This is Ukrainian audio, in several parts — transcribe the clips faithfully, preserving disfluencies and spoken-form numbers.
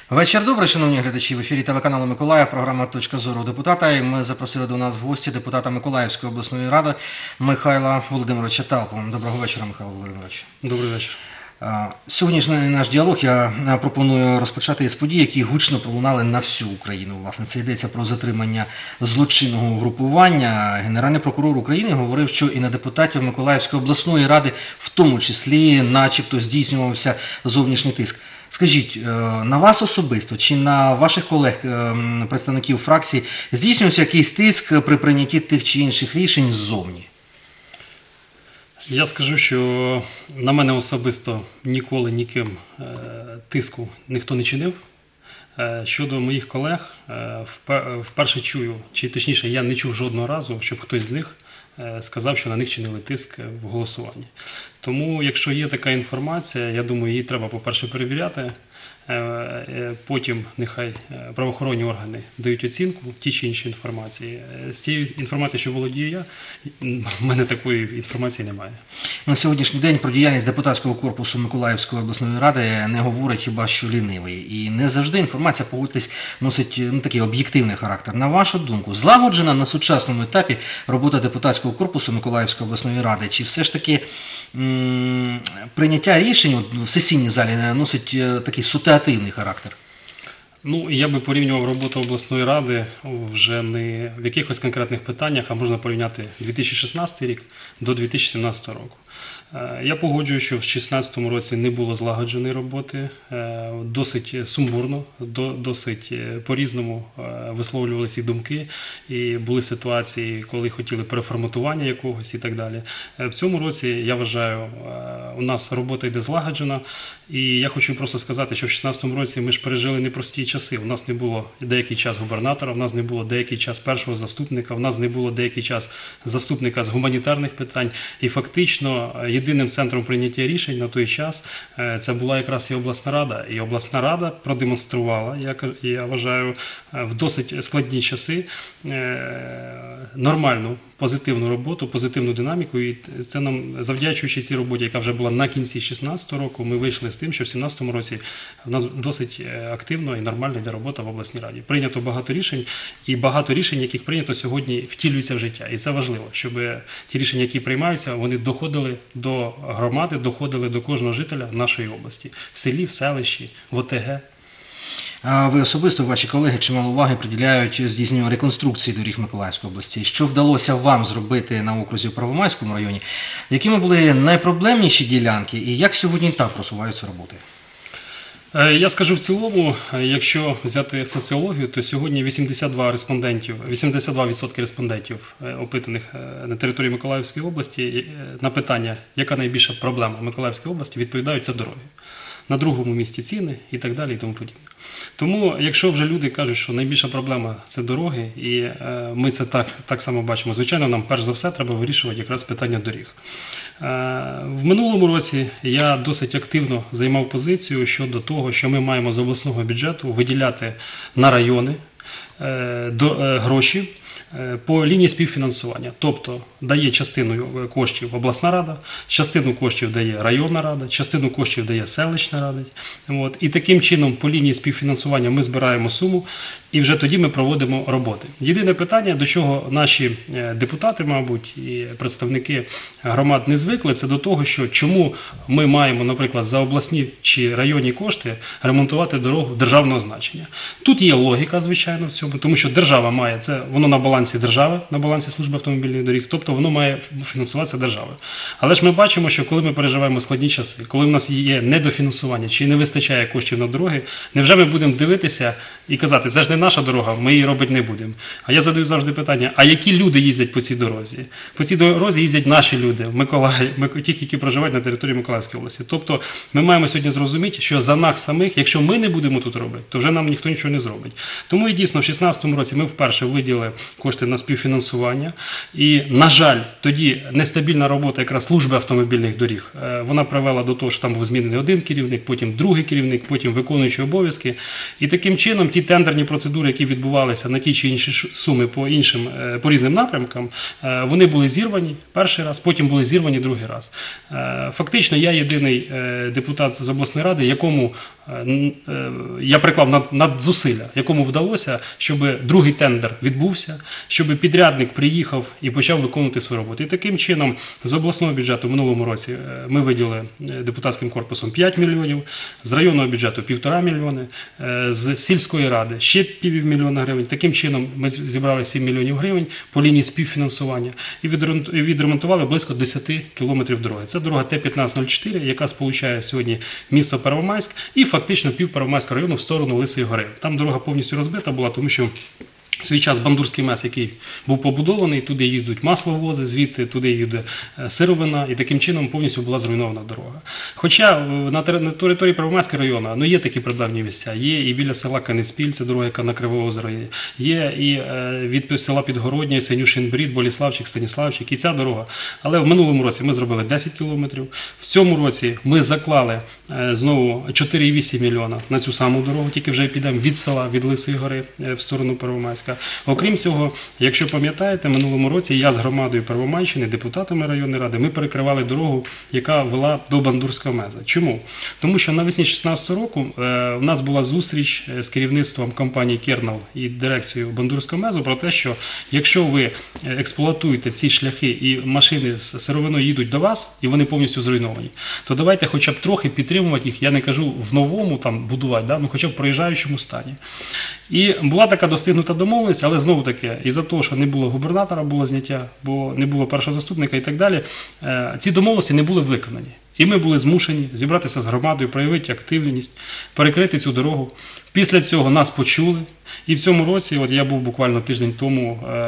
Вечір добрий, шановні глядачі. В ефірі телеканалу Миколаїв, програма «Точка зору депутата». І ми запросили до нас в гості депутата Миколаївської обласної ради Михайла Володимировича Талпу. Доброго вечора, Михайло Володимирович. Добрий вечір. Сьогоднішній наш діалог я пропоную розпочати із подій, які гучно пролунали на всю Україну. Власне, це йдеться про затримання злочинного угрупування. Генеральний прокурор України говорив, що і на депутатів Миколаївської обласної ради в тому числі начебто здійснювався зовнішній тиск. Скажіть, на вас особисто чи на ваших колег, представників фракції, здійснювався якийсь тиск при прийнятті тих чи інших рішень ззовні? Я скажу, що на мене особисто ніколи ніким тиску ніхто не чинив. Щодо моїх колег, вперше чую, чи точніше я не чув жодного разу, щоб хтось з них сказав, що на них чинили тиск в голосуванні. Тому, якщо є така інформація, я думаю, її треба, по-перше, перевіряти. Потім нехай правоохоронні органи дають оцінку ті чи інші інформації. З тієї інформації, що володію я, в мене такої інформації немає. На сьогоднішній день про діяльність депутатського корпусу Миколаївської обласної ради не говорить хіба що лінивий. І не завжди інформація, погодьтесь, носить ну, такий об'єктивний характер. На вашу думку, злагоджена на сучасному етапі робота депутатського корпусу Миколаївської обласної ради? Чи все ж таки м- прийняття рішень в сесійній залі носить такий ситуативний характер? Ну, я би порівнював роботу обласної ради вже не в якихось конкретних питаннях, а можна порівняти дві тисячі шістнадцятий рік до дві тисячі сімнадцятого року. Я погоджую, що в дві тисячі шістнадцятому році не було злагодженої роботи, досить сумбурно, досить по-різному висловлювалися думки, і були ситуації, коли хотіли переформатування якогось і так далі. В цьому році, я вважаю, у нас робота йде злагоджена, і я хочу просто сказати, що в дві тисячі шістнадцятому році ми ж пережили непрості часи. У нас не було деякий час губернатора, у нас не було деякий час першого заступника, у нас не було деякий час заступника з гуманітарних питань, і фактично єдиним центром прийняття рішень на той час це була якраз і обласна рада. І обласна рада продемонструвала, я, я вважаю, в досить складні часи нормальну, позитивну роботу, позитивну динаміку. І це нам, завдячуючи цій роботі, яка вже була на кінці дві тисячі шістнадцятого року, ми вийшли з тим, що в дві тисячі сімнадцятому році в нас досить активно і нормально йде робота в обласній раді. Прийнято багато рішень, і багато рішень, яких прийнято сьогодні, втілюються в життя. І це важливо, щоб ті рішення, які приймаються, вони доходили до громади, доходили до кожного жителя нашої області. В селі, в селищі, в О Те Ге. А ви особисто, ваші колеги, чимало уваги приділяють здійсненню реконструкції доріг Миколаївської області. Що вдалося вам зробити на окрузі в Первомайському районі? Якими були найпроблемніші ділянки і як сьогодні там просуваються роботи? Я скажу в цілому, якщо взяти соціологію, то сьогодні вісімдесят два респондентів, вісімдесят два відсотки респондентів, опитаних на території Миколаївської області, на питання, яка найбільша проблема Миколаївської області, відповідають: це дороги. На другому місці ціни і так далі і тому подібне. Тому, якщо вже люди кажуть, що найбільша проблема – це дороги, і е, ми це так, так само бачимо, звичайно, нам перш за все треба вирішувати якраз питання доріг. Е, в минулому році я досить активно займав позицію щодо того, що ми маємо з обласного бюджету виділяти на райони е, до, е, гроші по лінії співфінансування. Тобто дає частину коштів обласна рада, частину коштів дає районна рада, частину коштів дає селищна рада. От. І таким чином по лінії співфінансування ми збираємо суму, і вже тоді ми проводимо роботи. Єдине питання, до чого наші депутати, мабуть, і представники громад не звикли, це до того, що чому ми маємо, наприклад, за обласні чи районні кошти ремонтувати дорогу державного значення. Тут є логіка, звичайно, в цьому, тому що держава має, це воно на балансі держави, на балансі служби автомобільних доріг, тобто воно має фінансуватися державою. Але ж ми бачимо, що коли ми переживаємо складні часи, коли в нас є недофінансування чи не вистачає коштів на дороги, невже ми будемо дивитися і казати: це ж не наша дорога, ми її робити не будемо. А я задаю завжди питання: а які люди їздять по цій дорозі? По цій дорозі їздять наші люди, Миколаїв, ті, які проживають на території Миколаївської області. Тобто ми маємо сьогодні зрозуміти, що за нас самих, якщо ми не будемо тут робити, то вже нам ніхто нічого не зробить. Тому і дійсно в дві тисячі шістнадцятому році ми вперше виділили кошти на співфінансування. І, на жаль, тоді нестабільна робота якраз служби автомобільних доріг, вона привела до того, що там був змінений один керівник, потім другий керівник, потім виконуючий обов'язки. І таким чином ті тендерні процедури, які відбувалися на ті чи інші суми по іншим, по різним напрямкам, вони були зірвані перший раз, потім були зірвані другий раз. Фактично, я єдиний депутат з обласної ради, якому я приклав над, над зусилля, якому вдалося, щоб другий тендер відбувся, щоб підрядник приїхав і почав виконувати свою роботу. І таким чином з обласного бюджету в минулому році ми виділили депутатським корпусом п'ять мільйонів, з районного бюджету півтора мільйони, з сільської ради ще півмільйона гривень. Таким чином ми зібрали сім мільйонів гривень по лінії співфінансування і відремонтували близько десять кілометрів дороги. Це дорога Т п'ятнадцять нуль чотири, яка сполучає сьогодні місто Первомайськ і фактично пів Первомайського району в сторону Лисої гори. Там дорога повністю розбита була, тому що в свій час Бандурський мес, який був побудований, туди їдуть масловози, звідти туди їде сировина, і таким чином повністю була зруйнована дорога. Хоча на території Первомайського району ну, є такі проблемні місця, є і біля села Канеспіль, це дорога, яка на Криве озеро є, є і від села Підгородня, Синюшин-Брід, Боліславчик, Станіславчик, і ця дорога. Але в минулому році ми зробили десять кілометрів, в цьому році ми заклали знову чотири цілих вісім мільйона на цю саму дорогу, тільки вже підемо від села, від Лисої гори в сторону Первомайська. Окрім цього, якщо пам'ятаєте, в минулому році я з громадою Первомайщини, депутатами районної ради, ми перекривали дорогу, яка вела до Бандурського меза. Чому? Тому що навесні дві тисячі шістнадцятого року е, у нас була зустріч з керівництвом компанії «Кернел» і дирекцією Бандурського мезу про те, що якщо ви експлуатуєте ці шляхи і машини з сировиною їдуть до вас, і вони повністю зруйновані, то давайте хоча б трохи підтримувати їх, я не кажу в новому там будувати, да, ну хоча б в проїжджаючому стані. І була така достигнута домовленість, але знову таки, із-за того, що не було губернатора, було зняття, бо не було першого заступника і так далі, ці домовленості не були виконані. І ми були змушені зібратися з громадою, проявити активність, перекрити цю дорогу. Після цього нас почули. І в цьому році, от я був буквально тиждень тому е,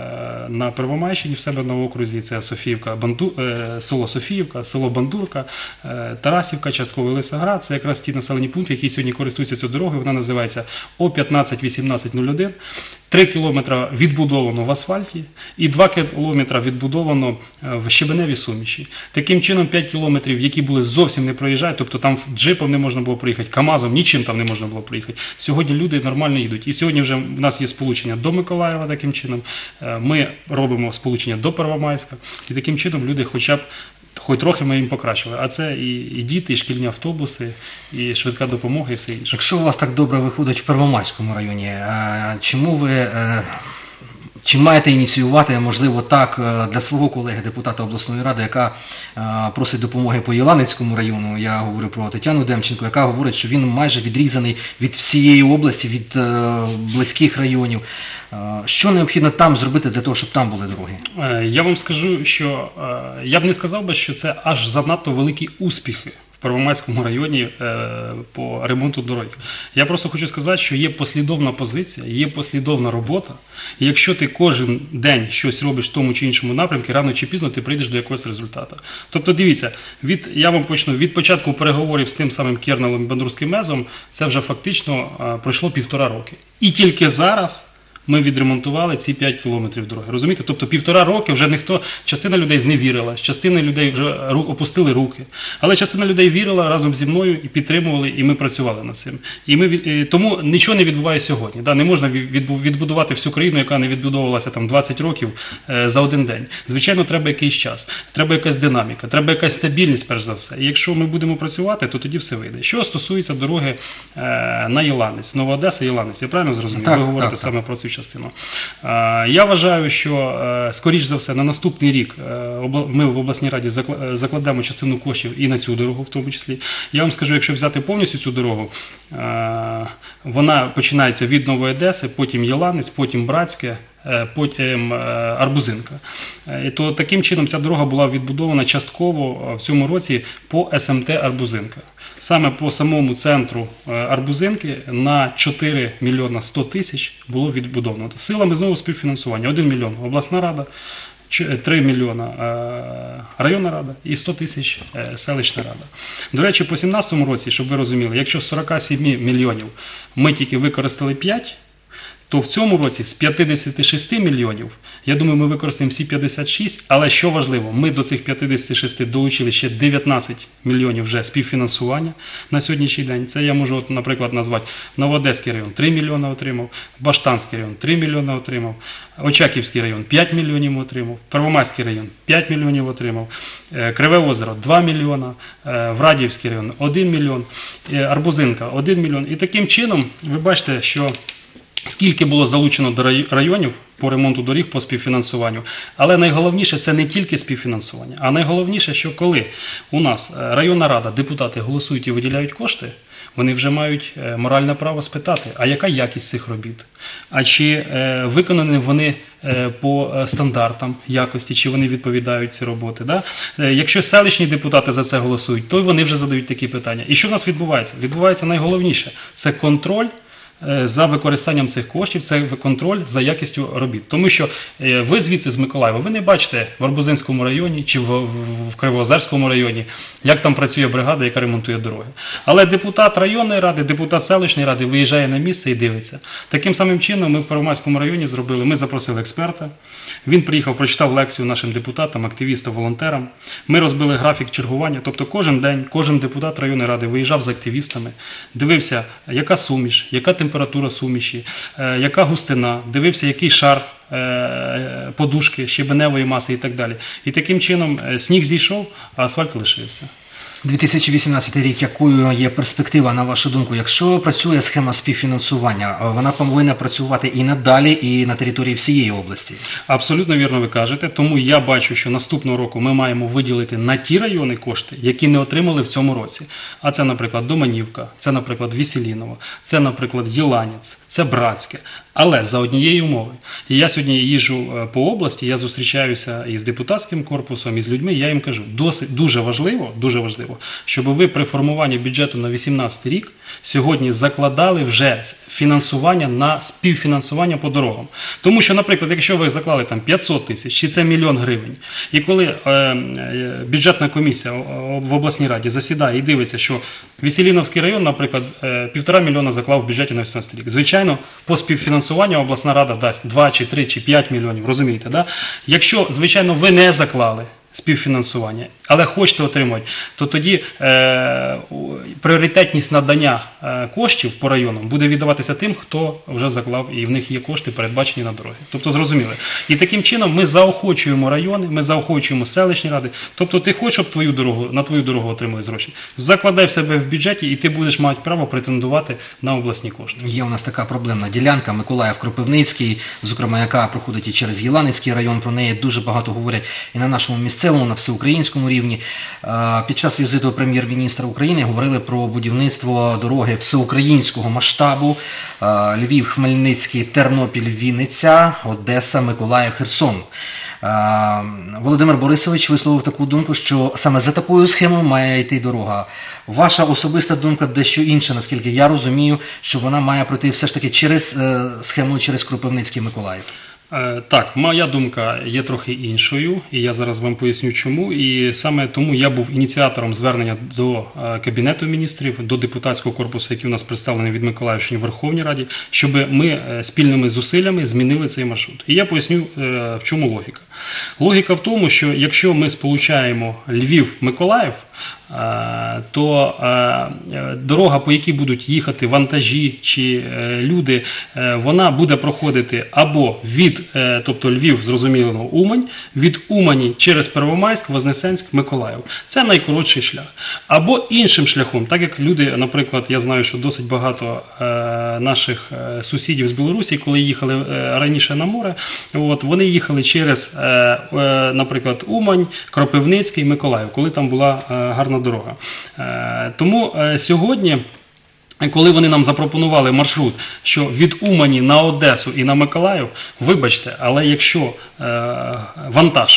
на Первомайщині в себе на окрузі, це Софіївка, Банду, е, село Софіївка, село Бандурка, е, Тарасівка, частково Лисоград. Це якраз ті населені пункти, які сьогодні користуються цією дорогою. Вона називається О п'ятнадцять вісімнадцять нуль один. Три кілометри відбудовано в асфальті і два кілометри відбудовано в щебеневій суміші. Таким чином, п'ять кілометрів, які були зовсім не проїжджають, тобто там джипом не можна було проїхати, КАМАЗом, нічим там не можна було проїхати. Сьогодні люди нормально їдуть. І сьогодні вже в нас є сполучення до Миколаєва таким чином. Ми робимо сполучення до Первомайська. І таким чином люди хоча б хоч трохи ми їм покращили. А це і, і діти, і шкільні автобуси, і швидка допомога, і все інше. Якщо у вас так добре виходить в Первомайському районі, чому ви... Чи маєте ініціювати, можливо, так, для свого колеги, депутата обласної ради, яка просить допомоги по Єланицькому району, я говорю про Тетяну Демченко, яка говорить, що він майже відрізаний від всієї області, від близьких районів. Що необхідно там зробити для того, щоб там були дороги? Я вам скажу, що я б не сказав би, що це аж занадто великі успіхи в Первомайському районі по ремонту дорог. Я просто хочу сказати, що є послідовна позиція, є послідовна робота. І якщо ти кожен день щось робиш в тому чи іншому напрямку, рано чи пізно ти прийдеш до якогось результату. Тобто, дивіться, від, я вам почну, від початку переговорів з тим самим Кернелом і Бандурським мезом, це вже фактично пройшло півтора роки. І тільки зараз ми відремонтували ці п'ять кілометрів дороги. Розумієте? Тобто півтора роки вже ніхто, частина людей зневірила, частина людей вже опустили руки. Але частина людей вірила разом зі мною і підтримували, і ми працювали над цим. І ми, і тому нічого не відбувається сьогодні. Да? Не можна відбудувати всю країну, яка не відбудовувалася там двадцять років е, за один день. Звичайно, треба якийсь час, треба якась динаміка, треба якась стабільність, перш за все. І якщо ми будемо працювати, то тоді все вийде. Що стосується дороги е, на Єланець, Нова Одеса, Єланець, я правильно зрозумів? Так, ви говорите так, саме так. про цю частину. Я вважаю, що, скоріш за все, на наступний рік ми в обласній раді закладемо частину коштів і на цю дорогу в тому числі. Я вам скажу, якщо взяти повністю цю дорогу, вона починається від Нової Одеси, потім Єланець, потім Братське, потім Арбузинка. То таким чином ця дорога була відбудована частково в цьому році по ес ем те Арбузинка. Саме по самому центру Арбузинки на чотири мільйони сто тисяч було відбудовано. Силами знову співфінансування. один мільйон обласна рада, три мільйони районна рада і сто тисяч селищна рада. До речі, по дві тисячі сімнадцятому році, щоб ви розуміли, якщо з сорока семи мільйонів ми тільки використали п'ять, то в цьому році з п'ятдесят шість мільйонів, я думаю, ми використаємо всі п'ятдесят шість, але що важливо, ми до цих п'ятдесят шість долучили ще дев'ятнадцять мільйонів вже співфінансування на сьогоднішній день. Це я можу, от, наприклад, назвати Новоодеський район три мільйони отримав, Баштанський район три мільйони отримав, Очаківський район п'ять мільйонів отримав, Первомайський район п'ять мільйонів отримав, Криве озеро два мільйона, Врадіївський район один мільйон, Арбузинка один мільйон. І таким чином ви бачите, що скільки було залучено до районів по ремонту доріг, по співфінансуванню. Але найголовніше це не тільки співфінансування, а найголовніше, що коли у нас районна рада, депутати голосують і виділяють кошти, вони вже мають моральне право спитати, а яка якість цих робіт? А чи е, виконані вони е, по стандартам якості, чи вони відповідають ці роботи? Да? Е, якщо селищні депутати за це голосують, то вони вже задають такі питання. І що в нас відбувається? Відбувається найголовніше – це контроль за використанням цих коштів, це контроль за якістю робіт. Тому що ви звідси з Миколаєва, ви не бачите в Арбузинському районі чи в, в, в Кривоозерському районі, як там працює бригада, яка ремонтує дороги. Але депутат районної ради, депутат селищної ради виїжджає на місце і дивиться. Таким самим чином ми в Первомайському районі зробили, ми запросили експерта, він приїхав, прочитав лекцію нашим депутатам, активістам, волонтерам. Ми розбили графік чергування, тобто кожен день, кожен депутат районної ради виїжджав з активістами, дивився, яка суміш, яка температура суміші, е, яка густина, дивився, який шар е, подушки, щебеневої маси і так далі. І таким чином е, сніг зійшов, а асфальт лишився. дві тисячі вісімнадцятий рік, якою є перспектива, на вашу думку? Якщо працює схема співфінансування, вона повинна працювати і надалі, і на території всієї області? Абсолютно вірно ви кажете. Тому я бачу, що наступного року ми маємо виділити на ті райони кошти, які не отримали в цьому році. А це, наприклад, Доманівка, це, наприклад, Веселіново, це, наприклад, Єланець, це Братське. Але за однієї умови. І я сьогодні їжджу по області, я зустрічаюся із депутатським корпусом, із людьми, я їм кажу, досить, дуже важливо, дуже важливо, щоб ви при формуванні бюджету на вісімнадцятий рік сьогодні закладали вже фінансування на співфінансування по дорогам. Тому що, наприклад, якщо ви заклали там п'ятсот тисяч, чи це мільйон гривень, і коли е, бюджетна комісія в обласній раді засідає і дивиться, що Веселіновський район, наприклад, е, півтора мільйона заклав в бюджеті на вісімнадцятий рік. Звичайно, по співфінансуванню обласна рада дасть два, чи три, чи п'ять мільйонів, розумієте, да? Якщо, звичайно, ви не заклали співфінансування, але хочете отримати, то тоді е, пріоритетність надання е, коштів по районам буде віддаватися тим, хто вже заклав, і в них є кошти передбачені на дороги. Тобто, зрозуміли. І таким чином ми заохочуємо райони, ми заохочуємо селищні ради. Тобто ти хочеш, щоб твою дорогу, на твою дорогу отримали гроші. Закладай в себе в бюджеті, і ти будеш мати право претендувати на обласні кошти. Є у нас така проблемна ділянка Миколаїв-Кропивницький, зокрема, яка проходить і через Єланецький район, про неї дуже багато говорять і на нашому місцевому, на всеукраїнському рівні. Під час візиту прем'єр-міністра України говорили про будівництво дороги всеукраїнського масштабу: Львів, Хмельницький, Тернопіль, Вінниця, Одеса, Миколаїв, Херсон. Володимир Борисович висловив таку думку, що саме за такою схемою має йти дорога. Ваша особиста думка дещо інша, наскільки я розумію, що вона має пройти все ж таки через схему, через Кропивницький Миколаїв. Так, моя думка є трохи іншою, і я зараз вам поясню чому. І саме тому я був ініціатором звернення до Кабінету міністрів, до депутатського корпусу, який у нас представлений від Миколаївщини в Верховній Раді, щоб ми спільними зусиллями змінили цей маршрут. І я поясню, в чому логіка. Логіка в тому, що якщо ми сполучаємо Львів-Миколаїв, то дорога, по якій будуть їхати вантажі чи люди, вона буде проходити або від, тобто Львів, зрозуміло, Умань, від Умані через Первомайськ, Вознесенськ, Миколаїв. Це найкоротший шлях. Або іншим шляхом, так як люди, наприклад, я знаю, що досить багато наших сусідів з Білорусі, коли їхали раніше на море, от, вони їхали через, наприклад, Умань, Кропивницький, Миколаїв, коли там була гарна дорога. Тому сьогодні, коли вони нам запропонували маршрут, що від Умані на Одесу і на Миколаїв, вибачте, але якщо вантаж,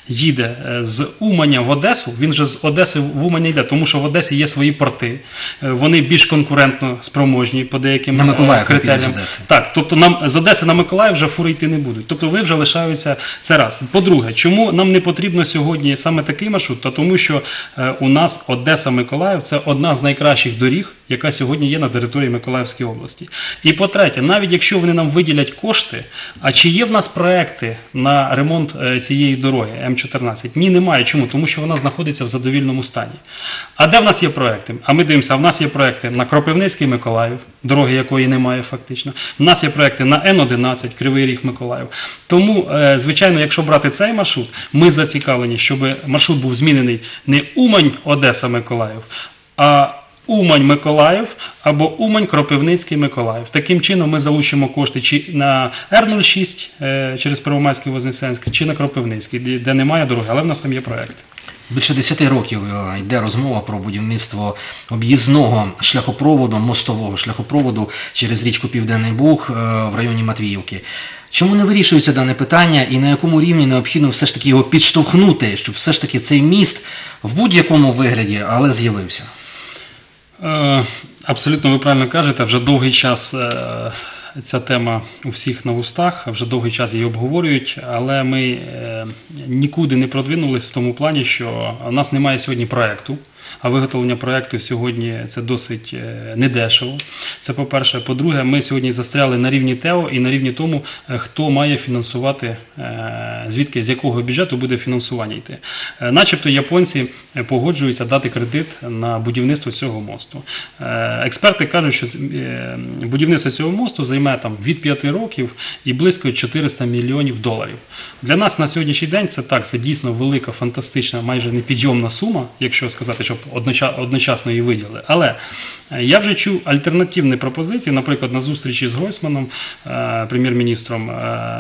їде е, з Уманя в Одесу, він же з Одеси в Умань не йде, тому що в Одесі є свої порти, е, вони більш конкурентно спроможні по деяким На Миколаїв е, критеріям. піде з Одеси. Так, тобто нам з Одеси на Миколаїв вже фури йти не будуть. Тобто ви вже лишаються це раз. По-друге, чому нам не потрібно сьогодні саме такий маршрут? Та тому що е, у нас Одеса-Миколаїв – це одна з найкращих доріг, яка сьогодні є на території Миколаївської області. І по-третє, навіть якщо вони нам виділять кошти, а чи є в нас проекти на ремонт е, цієї дороги М чотирнадцять? Ні, немає. Чому? Тому що вона знаходиться в задовільному стані. А де в нас є проекти? А ми дивимося, а в нас є проекти на Кропивницький-Миколаїв, дороги якої немає фактично. У нас є проекти на Н одинадцять, Кривий Ріг-Миколаїв. Тому, е, звичайно, якщо брати цей маршрут, ми зацікавлені, щоб маршрут був змінений не Умань-Одеса-Миколаїв, а Умань-Миколаїв або Умань-Кропивницький-Миколаїв. Таким чином ми залучимо кошти чи на Р нуль шість е, через Первомайський Вознесенськ, чи на Кропивницький, де, де немає дороги, але в нас там є проект. Більше десяти років е, йде розмова про будівництво об'їзного шляхопроводу, мостового шляхопроводу через річку Південний Буг е, в районі Матвіївки. Чому не вирішується дане питання і на якому рівні необхідно все ж таки його підштовхнути, щоб все ж таки цей міст в будь-якому вигляді, але з'явився? Е, Абсолютно ви правильно кажете, вже довгий час е, ця тема у всіх на вустах, вже довгий час її обговорюють, але ми е, нікуди не продвинулись в тому плані, що у нас немає сьогодні проєкту, а виготовлення проєкту сьогодні це досить е, недешево. Це по-перше. По-друге, ми сьогодні застряли на рівні ТЕО і на рівні тому, е, хто має фінансувати, е, звідки, з якого бюджету буде фінансування йти. Е, начебто японці погоджуються дати кредит на будівництво цього мосту. Е, експерти кажуть, що е, будівництво цього мосту займе там від п'яти років і близько чотириста мільйонів доларів. Для нас на сьогоднішній день це так, це дійсно велика, фантастична, майже непідйомна сума, якщо сказати, щоб одночасно її виділили. Але я вже чув альтернативні пропозиції, наприклад, на зустрічі з Гройсманом, прем'єр-міністром,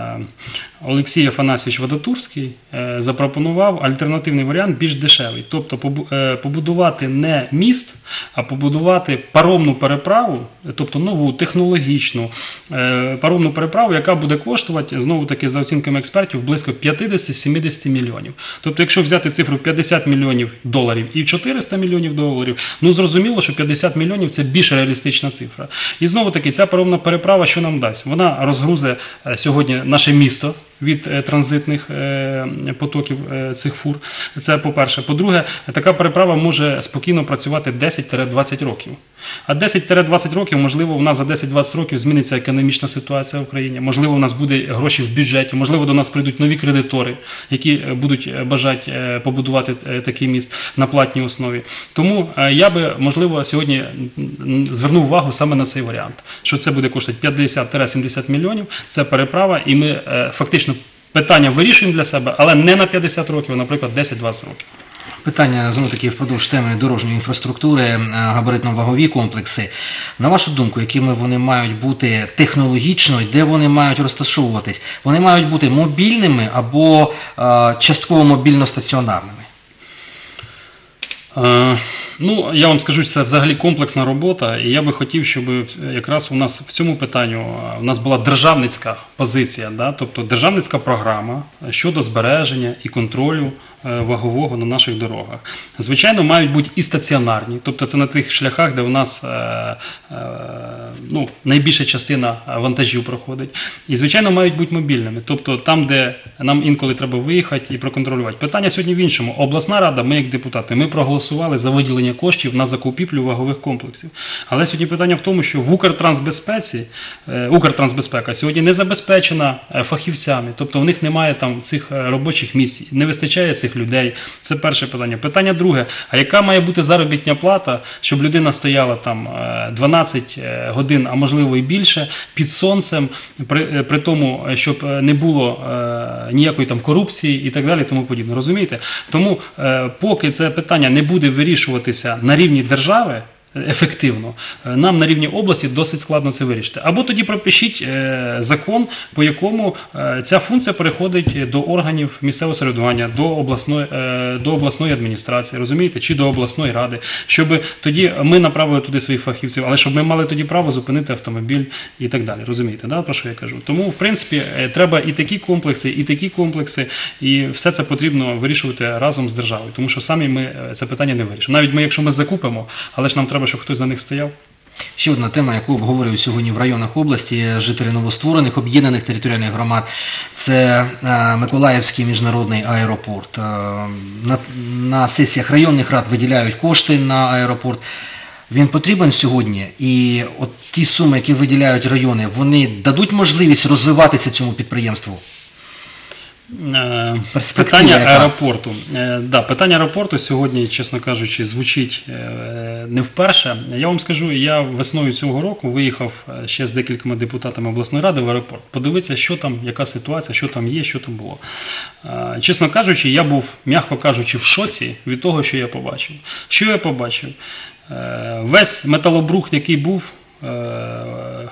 Олексій Афанасьович Вадатурський запропонував альтернативний варіант більш дешевий. Тобто побудувати не міст, а побудувати паромну переправу, тобто нову, технологічну паромну переправу, яка буде коштувати, знову-таки, за оцінками експертів, близько п'ятдесят-сімдесят мільйонів. Тобто, якщо взяти цифру п'ятдесят мільйонів доларів і чотириста мільйонів доларів, ну зрозуміло, що п'ятдесят мільйонів – це більш реалістична цифра. І знову-таки, ця паромна переправа що нам дасть? Вона розгрузе сьогодні наше місто від е, транзитних е, потоків е, цих фур. Це по-перше. По-друге, така переправа може спокійно працювати десять-двадцять років. А десять-двадцять років, можливо, у нас за десять-двадцять років зміниться економічна ситуація в Україні, можливо, у нас буде гроші в бюджеті, можливо, до нас прийдуть нові кредитори, які будуть бажати е, побудувати е, такий міст на платній основі. Тому е, я би, можливо, сьогодні звернув увагу саме на цей варіант, що це буде коштувати п'ятдесят-сімдесят мільйонів, це переправа, і ми е, фактично питання вирішуємо для себе, але не на п'ятдесят років, а, наприклад, десять-двадцять років. Питання, знову таки, впродовж теми дорожньої інфраструктури, габаритно-вагові комплекси. На вашу думку, якими вони мають бути технологічно і де вони мають розташовуватись? Вони мають бути мобільними або е, частково мобільно-стаціонарними? Е, Ну, я вам скажу, що це взагалі комплексна робота, і я би хотів, щоб якраз у нас в цьому питанні у нас була державницька позиція, да? Тобто державницька програма щодо збереження і контролю вагового на наших дорогах. Звичайно, мають бути і стаціонарні, тобто це на тих шляхах, де у нас е, е, ну, найбільша частина вантажів проходить. І, звичайно, мають бути мобільними, тобто там, де нам інколи треба виїхати і проконтролювати. Питання сьогодні в іншому. Обласна рада, ми як депутати, ми проголосували за виділення коштів на закупівлю вагових комплексів. Але сьогодні питання в тому, що в Укртрансбезпеці, е, Укртрансбезпека сьогодні не забезпечена фахівцями, тобто в них немає там цих робочих місць, не вистачає цих людей. Це перше питання. Питання друге. А яка має бути заробітна плата, щоб людина стояла там дванадцять годин, а можливо і більше, під сонцем, при, при тому, щоб не було е, ніякої там корупції і так далі, тому подібне. Розумієте? Тому е, поки це питання не буде вирішуватися на рівні держави, ефективно. Нам на рівні області досить складно це вирішити. Або тоді пропишіть е, закон, по якому е, ця функція переходить до органів місцевого самоврядування, до обласної, е, до обласної адміністрації, розумієте, чи до обласної ради, щоб тоді ми направили туди своїх фахівців, але щоб ми мали тоді право зупинити автомобіль і так далі. Розумієте, да, про що я кажу? Тому, в принципі, е, треба і такі комплекси, і такі комплекси, і все це потрібно вирішувати разом з державою, тому що самі ми е, це питання не вирішимо. Навіть ми, якщо ми закупимо, але ж нам треба, щоб хтось за них стояв. Ще одна тема, яку обговорюють сьогодні в районах області жителі новостворених об'єднаних територіальних громад, це е, Миколаївський міжнародний аеропорт. Е, на, на сесіях районних рад виділяють кошти на аеропорт. Він потрібен сьогодні, і от ті суми, які виділяють райони, вони дадуть можливість розвиватися цьому підприємству? Перспектива Питання яка? аеропорту. Е, да, питання аеропорту сьогодні, чесно кажучи, звучить е, не вперше. Я вам скажу, я весною цього року виїхав ще з декількома депутатами обласної ради в аеропорт. Подивитися, що там, яка ситуація, що там є, що там було. Е, чесно кажучи, я був, м'яко кажучи, в шоці від того, що я побачив. Що я побачив? Е, весь металобрухт, який був, е,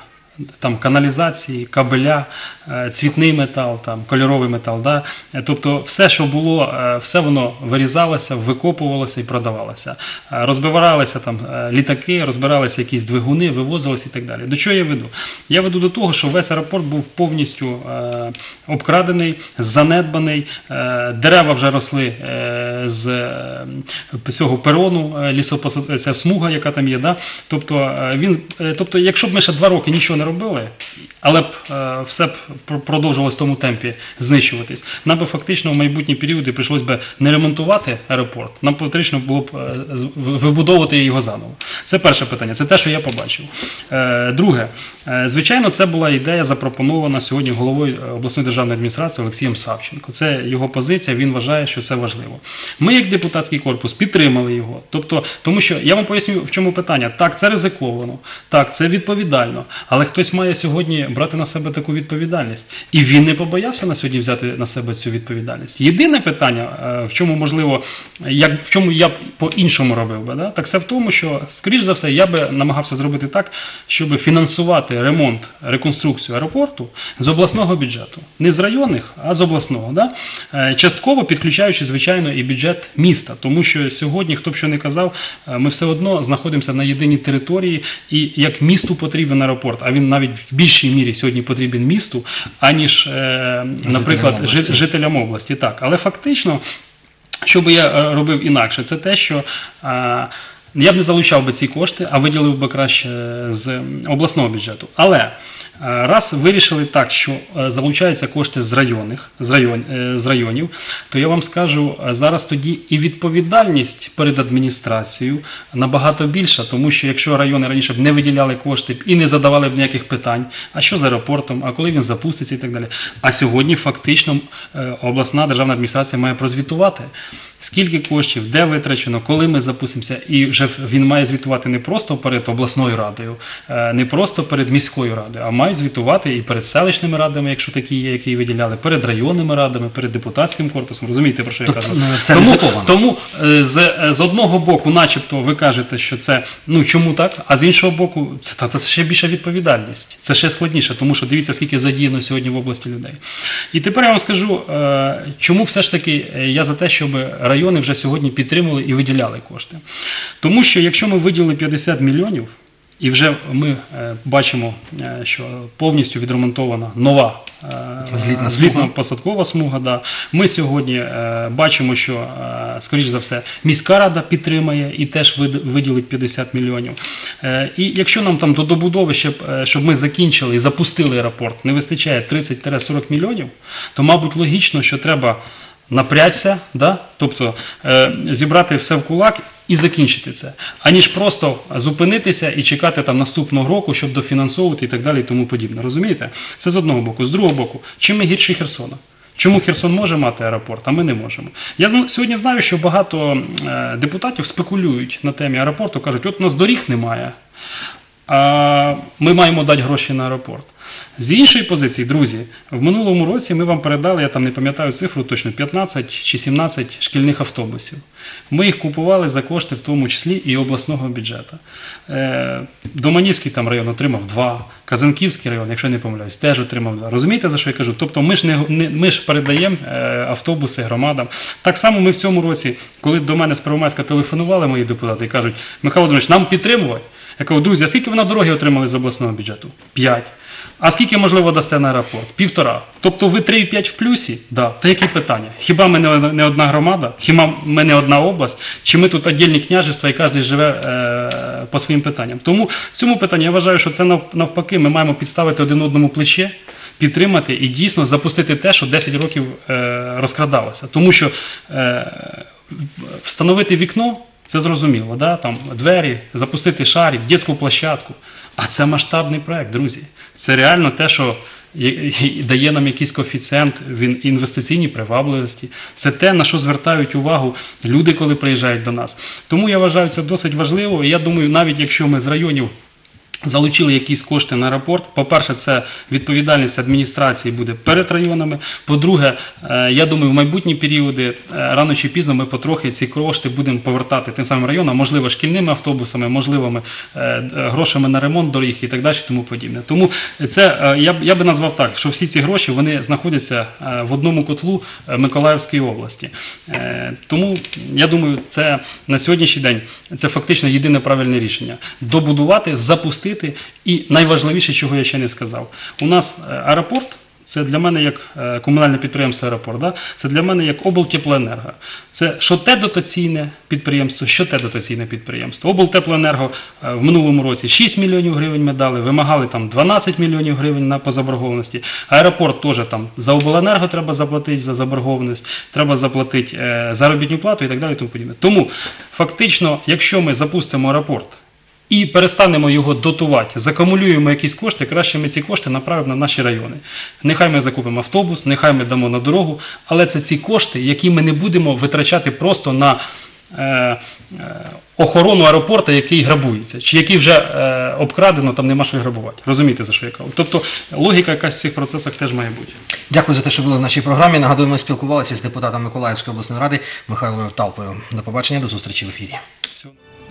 там каналізації, кабеля, цвітний метал, там, кольоровий метал. Да? Тобто все, що було, все воно вирізалося, викопувалося і продавалося. Розбиралися там літаки, розбиралися якісь двигуни, вивозилися і так далі. До чого я веду? Я веду до того, що весь аеропорт був повністю е, обкрадений, занедбаний, е, дерева вже росли е, з е, цього перону, лісопосад... ця смуга, яка там є. Да? Тобто, е, він, е, тобто, якщо б ми ще два роки нічого не робили, але б е, все б продовжувалось в тому темпі знищуватись, нам би фактично в майбутні періоди прийшлось би не ремонтувати аеропорт, нам потрібно було б е, вибудовувати його заново. Це перше питання, це те, що я побачив. Е, друге, е, звичайно, це була ідея запропонована сьогодні головою обласної державної адміністрації Олексієм Савченко. Це його позиція, він вважає, що це важливо. Ми, як депутатський корпус, підтримали його. Тобто, тому що, я вам поясню, в чому питання. Так, це ризиковано, так, це відповідально, але хтось має сьогодні брати на себе таку відповідальність. І він не побоявся на сьогодні взяти на себе цю відповідальність. Єдине питання, в чому, можливо, як, в чому я б по-іншому робив би, да? Так це в тому, що, скоріш за все, я би намагався зробити так, щоб фінансувати ремонт, реконструкцію аеропорту з обласного бюджету. Не з районних, а з обласного. Да? Частково підключаючи, звичайно, і бюджет міста. Тому що сьогодні, хто б що не казав, ми все одно знаходимося на єдиній території, і як місту потрібен аеропорт, а він навіть в більшій мірі сьогодні потрібен місту, аніж, е, наприклад, жителям області. жителям області. Так. Але фактично, що би я робив інакше, це те, що е, я б не залучав би ці кошти, а виділив би краще з обласного бюджету. Але раз вирішили так, що залучаються кошти з районних, з, район, з районів, то я вам скажу, зараз тоді і відповідальність перед адміністрацією набагато більша, тому що якщо райони раніше б не виділяли кошти і не задавали б ніяких питань, а що з аеропортом, а коли він запуститься і так далі. А сьогодні фактично обласна державна адміністрація має прозвітувати, скільки коштів, де витрачено, коли ми запустимося. І вже він має звітувати не просто перед обласною радою, не просто перед міською радою, а має звітувати і перед селищними радами, якщо такі є, які виділяли, перед районними радами, перед депутатським корпусом. Розумієте, про що я кажу? Це тому, ризиковано. тому з, з одного боку, начебто, ви кажете, що це, ну чому так, а з іншого боку, це, це ще більша відповідальність. Це ще складніше, тому що дивіться, скільки задіяно сьогодні в області людей. І тепер я вам скажу, чому все ж таки я за те, щоб райони вже сьогодні підтримували і виділяли кошти. Тому що якщо ми виділили п'ятдесят мільйонів, і вже ми е, бачимо, е, що повністю відремонтована нова е, злітно-посадкова смуга, да. Ми сьогодні е, бачимо, що, е, скоріш за все, міська рада підтримає і теж виділить п'ятдесят мільйонів. Е, і якщо нам там до добудови, щоб, щоб ми закінчили і запустили аеропорт, не вистачає тридцять - сорок мільйонів, то, мабуть, логічно, що треба напрячься, да? Тобто е, зібрати все в кулак і закінчити це, аніж просто зупинитися і чекати там наступного року, щоб дофінансовувати і так далі і тому подібне. Розумієте? Це з одного боку. З другого боку, чим ми гірші Херсона? Чому Херсон може мати аеропорт, а ми не можемо? Я сьогодні знаю, що багато е, депутатів спекулюють на темі аеропорту, кажуть, от у нас доріг немає, а ми маємо дати гроші на аеропорт. З іншої позиції, друзі, в минулому році ми вам передали, я там не пам'ятаю цифру точно, п'ятнадцять чи сімнадцять шкільних автобусів. Ми їх купували за кошти, в тому числі і обласного бюджету. Е, Доманівський там район отримав два, Казанківський район, якщо я не помиляюсь, теж отримав два. Розумієте, за що я кажу? Тобто ми ж, не, не, ми ж передаємо е, автобуси громадам. Так само ми в цьому році, коли до мене з Первомайська телефонували мої депутати і кажуть, Михайло Володимирович, нам підтримувати? Я кажу, друзі, а скільки ви на дороги отримали з обласного бюджету? П'ять. А скільки, можливо, дасте на аеропорт? Півтора. Тобто ви три-п'ять в плюсі? Да. Та які питання? Хіба ми не, не одна громада? Хіба ми не одна область? Чи ми тут віддільні княжества і кожен живе е, по своїм питанням? Тому в цьому питанні я вважаю, що це навпаки, ми маємо підставити один одному плече, підтримати і дійсно запустити те, що десять років е, розкрадалося. Тому що е, встановити вікно, це зрозуміло, да? Там двері, запустити шарик, дитячу площадку. А це масштабний проект, друзі. Це реально те, що дає нам якийсь коефіцієнт в інвестиційній привабливості. Це те, на що звертають увагу люди, коли приїжджають до нас. Тому я вважаю це досить важливо. І я думаю, навіть якщо ми з районів залучили якісь кошти на аеропорт, по-перше, це відповідальність адміністрації буде перед районами. По-друге, я думаю, в майбутні періоди, рано чи пізно, ми потрохи ці кошти будемо повертати тим самим районам, можливо, шкільними автобусами, можливо, грошами на ремонт доріг і так далі, тому подібне. Тому це, я, я би назвав так, що всі ці гроші, вони знаходяться в одному котлу Миколаївської області. Тому, я думаю, це на сьогоднішній день, це фактично єдине правильне рішення. Добудувати, запустити. І найважливіше, чого я ще не сказав. У нас аеропорт, це для мене як комунальне підприємство аеропорт, да? Це для мене як облтеплоенерго. Це що те дотаційне підприємство, що те дотаційне підприємство. Облтеплоенерго в минулому році шість мільйонів гривень ми дали, вимагали там дванадцять мільйонів гривень на позаборгованості. Аеропорт теж там за обленерго треба заплатити за заборгованість, треба заплатити е, заробітну плату і так далі. Тому подібне. Тому фактично, якщо ми запустимо аеропорт, і перестанемо його дотувати, закумулюємо якісь кошти, краще ми ці кошти направимо на наші райони. Нехай ми закупимо автобус, нехай ми дамо на дорогу, але це ці кошти, які ми не будемо витрачати просто на е, е, охорону аеропорту, який грабується, чи який вже е, обкрадено, там нема що й грабувати. Розумієте, за що я кажу? Тобто логіка якась в цих процесах теж має бути. Дякую за те, що були в нашій програмі. Нагадую, ми спілкувалися з депутатом Миколаївської обласної ради Михайлом Талпою. До побачення, до зустрічі в ефірі. Всього.